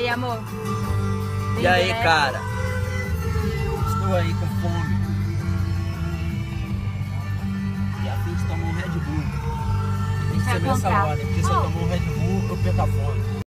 aí, amor? E aí, Lindo, né? cara? Estou aí com fome. E a fim de tomar um Red Bull. Tem que ser nessa ordem, porque se eu tomar um Red Bull, eu perco a fome.